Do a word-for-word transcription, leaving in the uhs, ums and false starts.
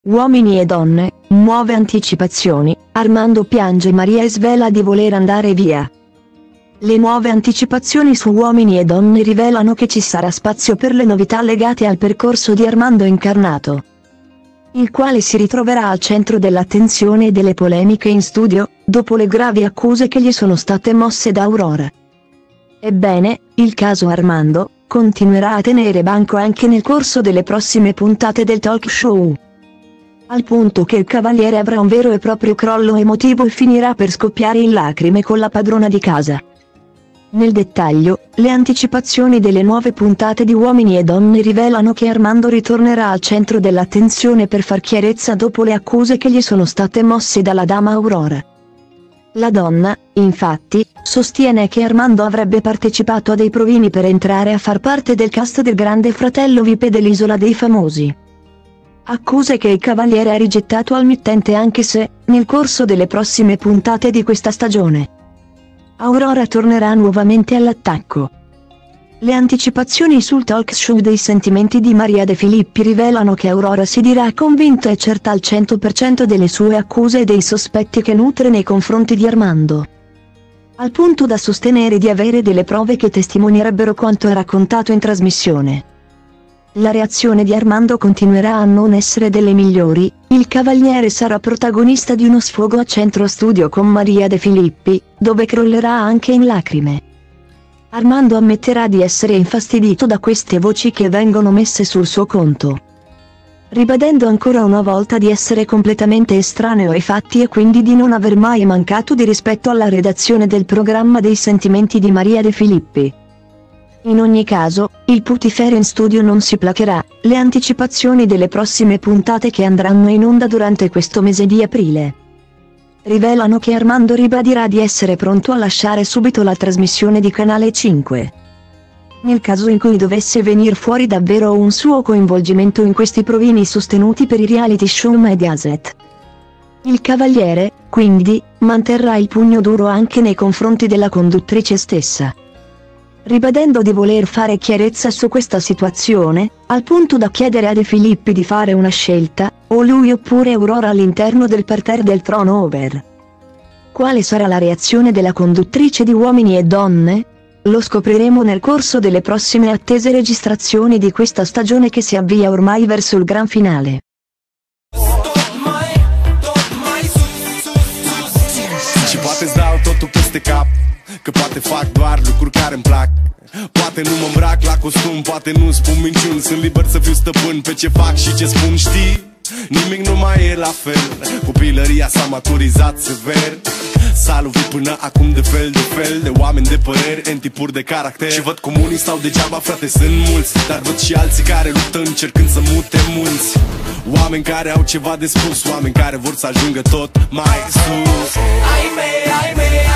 Uomini e donne, nuove anticipazioni, Armando piange Maria e svela di voler andare via. Le nuove anticipazioni su Uomini e donne rivelano che ci sarà spazio per le novità legate al percorso di Armando Incarnato, il quale si ritroverà al centro dell'attenzione e delle polemiche in studio, dopo le gravi accuse che gli sono state mosse da Aurora. Ebbene, il caso Armando continuerà a tenere banco anche nel corso delle prossime puntate del talk show, al punto che il Cavaliere avrà un vero e proprio crollo emotivo e finirà per scoppiare in lacrime con la padrona di casa. Nel dettaglio, le anticipazioni delle nuove puntate di Uomini e donne rivelano che Armando ritornerà al centro dell'attenzione per far chiarezza dopo le accuse che gli sono state mosse dalla dama Aurora. La donna, infatti, sostiene che Armando avrebbe partecipato a dei provini per entrare a far parte del cast del Grande Fratello V I P dell'Isola dei Famosi. Accuse che il Cavaliere ha rigettato al mittente, anche se, nel corso delle prossime puntate di questa stagione, Aurora tornerà nuovamente all'attacco. Le anticipazioni sul talk show dei sentimenti di Maria De Filippi rivelano che Aurora si dirà convinta e certa al cento per cento delle sue accuse e dei sospetti che nutre nei confronti di Armando, al punto da sostenere di avere delle prove che testimonierebbero quanto ha raccontato in trasmissione. La reazione di Armando continuerà a non essere delle migliori, il Cavaliere sarà protagonista di uno sfogo a centro studio con Maria De Filippi, dove crollerà anche in lacrime. Armando ammetterà di essere infastidito da queste voci che vengono messe sul suo conto, ribadendo ancora una volta di essere completamente estraneo ai fatti e quindi di non aver mai mancato di rispetto alla redazione del programma dei sentimenti di Maria De Filippi. In ogni caso, il putiferio in studio non si placherà. Le anticipazioni delle prossime puntate che andranno in onda durante questo mese di aprile rivelano che Armando ribadirà di essere pronto a lasciare subito la trasmissione di Canale cinque. Nel caso in cui dovesse venir fuori davvero un suo coinvolgimento in questi provini sostenuti per i reality show Mediaset. Il Cavaliere, quindi, manterrà il pugno duro anche nei confronti della conduttrice stessa, ribadendo di voler fare chiarezza su questa situazione, al punto da chiedere a De Filippi di fare una scelta, o lui oppure Aurora all'interno del parterre del Trono Over. Quale sarà la reazione della conduttrice di Uomini e donne? Lo scopriremo nel corso delle prossime attese registrazioni di questa stagione che si avvia ormai verso il gran finale. Și poate-ți dau totul peste cap, că poate fac doar lucruri care-mi plac. Poate nu mă îmbrac la costum, poate nu spun minciuni. Sunt liber să fiu stăpân pe ce fac și ce spun, știi? Nimic nu mai e la fel, copilăria s-a maturizat sever. S-a lovit până acum de fel de fel de oameni de păreri, în tipuri de caracter. Și văd cum unii stau degeaba, frate, sunt mulți, dar văd și alții care luptă încercând să mute munți. Oameni care au ceva de spus, oameni care vor să ajungă tot mai sus. Ai mei, ai mei,